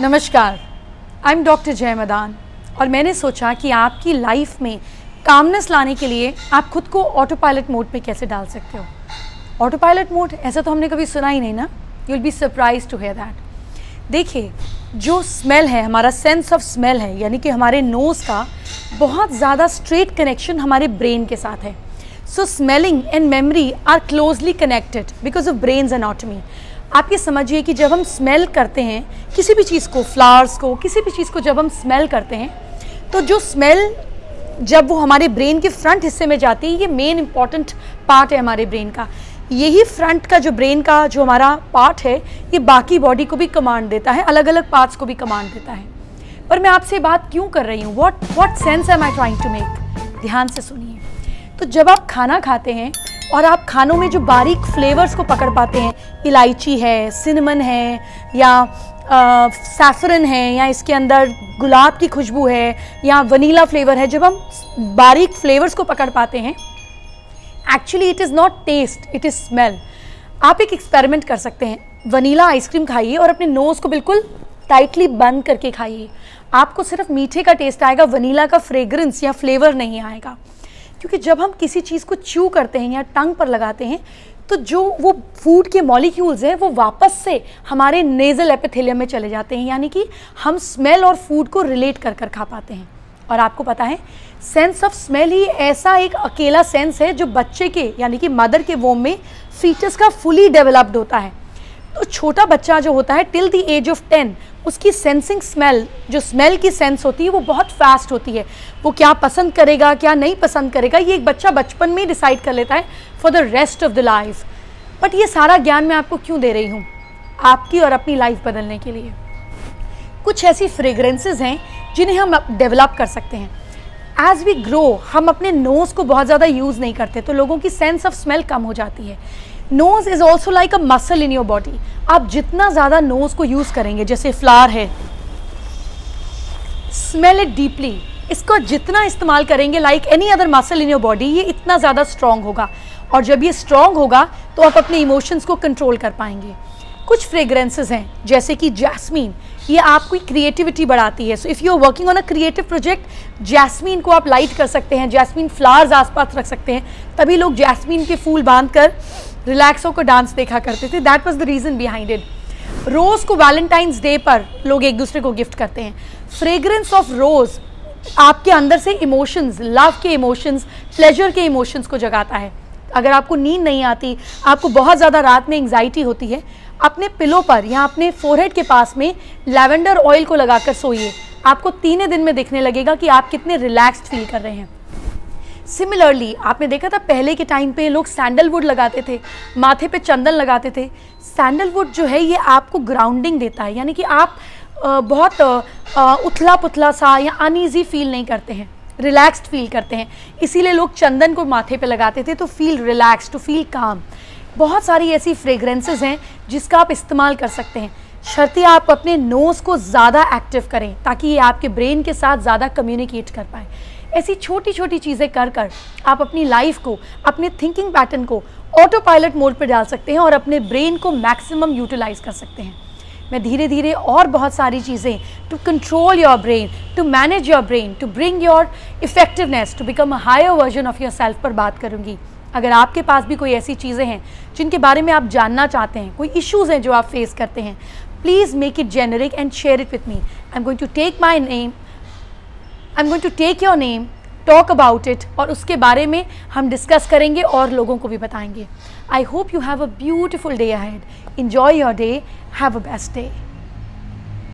नमस्कार, I am doctor जय मदान और मैंने सोचा कि आपकी लाइफ में कामनेस लाने के लिए आप खुद को ऑटो पायलट मोड पे कैसे डाल सकते हो। ऑटो पायलट मोड ऐसा तो हमने कभी सुना ही नहीं ना। You will be surprise to hear that. देखिए, जो स्मेल है, हमारा सेंस ऑफ स्मेल है, यानी कि हमारे नोज़ का बहुत ज़्यादा स्ट्रेट कनेक्शन हमारे ब्रेन के साथ है। So smelling and memory are closely connected because of brain's anatomy. आप ये समझिए कि जब हम स्मेल करते हैं किसी भी चीज़ को, फ्लावर्स को, किसी भी चीज़ को जब हम स्मेल करते हैं तो जो स्मेल जब वो हमारे ब्रेन के फ्रंट हिस्से में जाती है, ये मेन इंपॉर्टेंट पार्ट है हमारे ब्रेन का। यही फ्रंट का जो ब्रेन का जो हमारा पार्ट है, ये बाकी बॉडी को भी कमांड देता है, अलग अलग पार्ट्स को भी कमांड देता है। पर मैं आपसे बात क्यों कर रही हूँ, what sense am I trying to make, ध्यान से सुनिए। तो जब आप खाना खाते हैं और आप खानों में जो बारीक फ्लेवर्स को पकड़ पाते हैं, इलायची है, सिनेमन है, या सैफरन है, या इसके अंदर गुलाब की खुशबू है, या वनीला फ्लेवर है, जब हम बारीक फ्लेवर्स को पकड़ पाते हैं, actually it is not taste, it is smell. आप एक एक्सपेरिमेंट कर सकते हैं, वनीला आइसक्रीम खाइए और अपने नोज़ को बिल्कुल टाइटली बंद करके खाइए। आपको सिर्फ मीठे का टेस्ट आएगा, वनीला का फ्रेग्रेंस या फ्लेवर नहीं आएगा। क्योंकि जब हम किसी चीज़ को च्यू करते हैं या टंग पर लगाते हैं तो जो वो फूड के मॉलिक्यूल्स हैं वो वापस से हमारे नेज़ल एपिथेलियम में चले जाते हैं, यानी कि हम स्मेल और फूड को रिलेट कर कर खा पाते हैं। और आपको पता है, सेंस ऑफ स्मेल ही ऐसा एक अकेला सेंस है जो बच्चे के यानी कि मदर के वोम में फीटस का फुली डेवलप्ड होता है। तो छोटा बच्चा जो होता है टिल द एज ऑफ 10, उसकी सेंसिंग स्मेल, जो स्मेल की सेंस होती है वो बहुत फास्ट होती है। वो क्या पसंद करेगा, क्या नहीं पसंद करेगा, ये एक बच्चा बचपन में डिसाइड कर लेता है for the rest of the life. But ये सारा ज्ञान मैं आपको क्यों दे रही हूँ? आपकी और अपनी लाइफ बदलने के लिए। कुछ ऐसी फ्रेग्रेंसेस हैं जिन्हें हम डेवलप कर सकते हैं। एज वी ग्रो, हम अपने नोज़ को बहुत ज़्यादा यूज़ नहीं करते तो लोगों की सेंस ऑफ स्मेल कम हो जाती है। Nose is also like a muscle in your body. आप जितना ज़्यादा नोज़ को यूज़ करेंगे, जैसे फ्लावर है, स्मेल इट डीपली, इसको जितना इस्तेमाल करेंगे like any other muscle in your body, ये इतना ज़्यादा स्ट्रॉन्ग होगा। और जब ये स्ट्रॉन्ग होगा तो आप अपने इमोशंस को कंट्रोल कर पाएंगे। कुछ फ्रेग्रेंसेस हैं जैसे कि जैस्मीन, ये आपकी क्रिएटिविटी बढ़ाती है। So if you are working on a creative project, jasmine को आप लाइट कर सकते हैं, जैस्मीन फ्लावर्स आसपास रख सकते हैं। तभी लोग जैस्मीन के फूल बांधकर रिलैक्स होकर डांस देखा करते थे। That was the reason behind it. Rose को वैलेंटाइंस डे पर लोग एक दूसरे को गिफ्ट करते हैं। फ्रेग्रेंस ऑफ रोज़ आपके अंदर से इमोशंस, लव के इमोशंस, प्लेजर के इमोशंस को जगाता है। अगर आपको नींद नहीं आती, आपको बहुत ज़्यादा रात में एंग्जाइटी होती है, अपने पिलो पर या अपने फोरहेड के पास में लैवेंडर ऑयल को लगाकर सोइए। आपको 3 दिन में दिखने लगेगा कि आप कितने रिलैक्स्ड फील कर रहे हैं। सिमिलरली आपने देखा था पहले के टाइम पे लोग सैंडलवुड लगाते थे, माथे पे चंदन लगाते थे। सैंडलवुड जो है ये आपको ग्राउंडिंग देता है, यानी कि आप बहुत उथला पुथला सा या अनईजी फील नहीं करते हैं, रिलैक्स्ड फील करते हैं। इसीलिए लोग चंदन को माथे पे लगाते थे, तो फील रिलैक्स्ड, टू फील काम। बहुत सारी ऐसी फ्रेग्रेंसेस हैं जिसका आप इस्तेमाल कर सकते हैं, शर्ते आप अपने नोज़ को ज़्यादा एक्टिव करें ताकि ये आपके ब्रेन के साथ ज़्यादा कम्युनिकेट कर पाए। ऐसी छोटी छोटी चीज़ें कर कर आप अपनी लाइफ को, अपने थिंकिंग पैटर्न को ऑटो पायलट मोड पर डाल सकते हैं और अपने ब्रेन को मैक्सिमम यूटिलाइज कर सकते हैं। मैं धीरे धीरे और बहुत सारी चीज़ें to control your brain, to manage your brain, to bring your effectiveness, to become a higher version of yourself पर बात करूँगी। अगर आपके पास भी कोई ऐसी चीज़ें हैं जिनके बारे में आप जानना चाहते हैं, कोई इश्यूज़ हैं जो आप फेस करते हैं, please make it generic and share it with me. I am going to take my name, I am going to take your name, talk about it, और उसके बारे में हम डिस्कस करेंगे और लोगों को भी बताएंगे। I hope you have a beautiful day ahead. Enjoy your day. Have a best day.